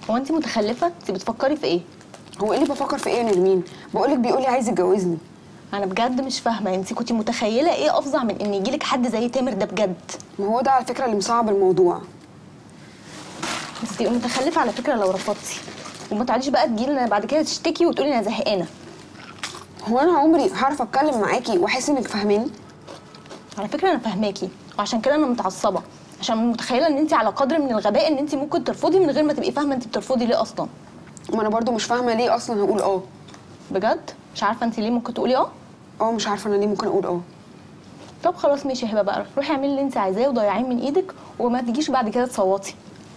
هو انت متخلفه؟ انت بتفكري في ايه؟ هو ايه اللي بفكر في ايه يا نرمين؟ بقولك بيقولي عايز يتجوزني. انا بجد مش فاهمه، انت كنتي متخيله ايه افظع من ان يجيلك حد زي تامر ده بجد؟ ما هو ده على فكره اللي مصعب الموضوع. انت تبقي متخلفه على فكره لو رفضتي، وما تقعديش بقى تجيلنا بعد كده تشتكي وتقولي انا زهقانه. هو انا عمري هعرف اتكلم معاكي واحس انك فاهماني؟ على فكره انا فاهماكي، وعشان كده انا متعصبه، عشان متخيله ان انت على قدر من الغباء ان انت ممكن ترفضي من غير ما تبقي فاهمه انت بترفضي ليه اصلا. ما انا برضو مش فاهمه ليه اصلا هقول بجد مش عارفه انت ليه ممكن تقولي مش عارفه انا ليه ممكن اقول طب خلاص ماشي يا هبه بقى، روحي اعملي اللي انت عايزاه وضيعيه من ايدك، وما تجيش بعد كده تصوتي.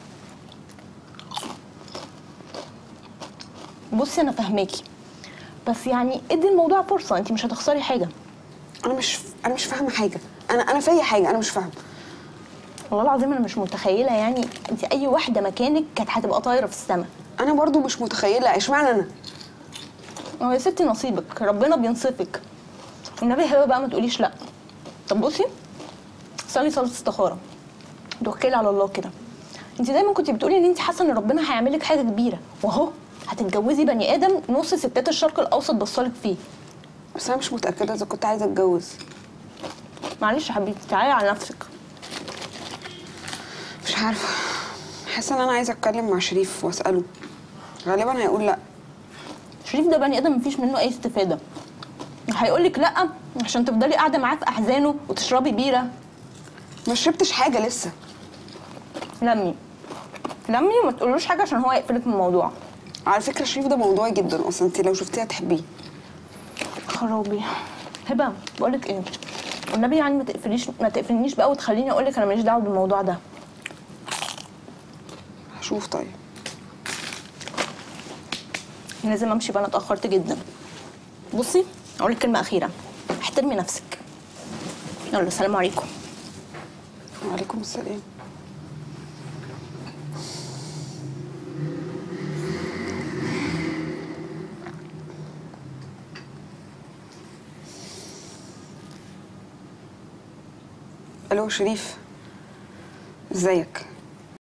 بصي انا فاهماكي، بس يعني ادي الموضوع فرصه، انت مش هتخسري حاجه. انا مش فاهمه حاجه. انا فيا حاجه انا مش فاهمه. والله العظيم انا مش متخيله، يعني انت اي واحده مكانك كانت هتبقى طايره في السماء. انا برضو مش متخيله اشمعنى انا. هو يا ستي نصيبك، ربنا بينصفك. النبي هبه بقى ما تقوليش لا. طب بصي، صلي صلاه استخاره، توكلي على الله كده. انت دايما كنت بتقولي ان انت حاسه ان ربنا هيعمل لك حاجه كبيره، واهو هتتجوزي بني ادم نص ستات الشرق الاوسط بصلك فيه. بس انا مش متاكده اذا كنت عايزه اتجوز. معلش يا حبيبتي، تعالي على نفسك. مش عارفه، حاسه ان انا عايزه اتكلم مع شريف واساله. غالبا هيقول لا. شريف ده بني ادم مفيش منه اي استفاده. هيقولك لا عشان تفضلي قاعده معاه في احزانه وتشربي بيره. ما شربتش حاجه لسه. لمي وما تقولوش حاجه عشان هو يقفلك من الموضوع. على فكره شريف ده موضوعي جدا اصلا، انت لو شفتيه هتحبيه. خرابي. هبه بقولك ايه، والنبي يعني ما تقفلنيش بقى وتخليني اقولك انا ماليش دعوه بالموضوع ده. هشوف. طيب لازم امشي بقى، انا اتاخرت جدا. بصي اقولك كلمه اخيره، احترمي نفسك. يلا السلام عليكم. وعليكم السلام. الو شريف، ازيك؟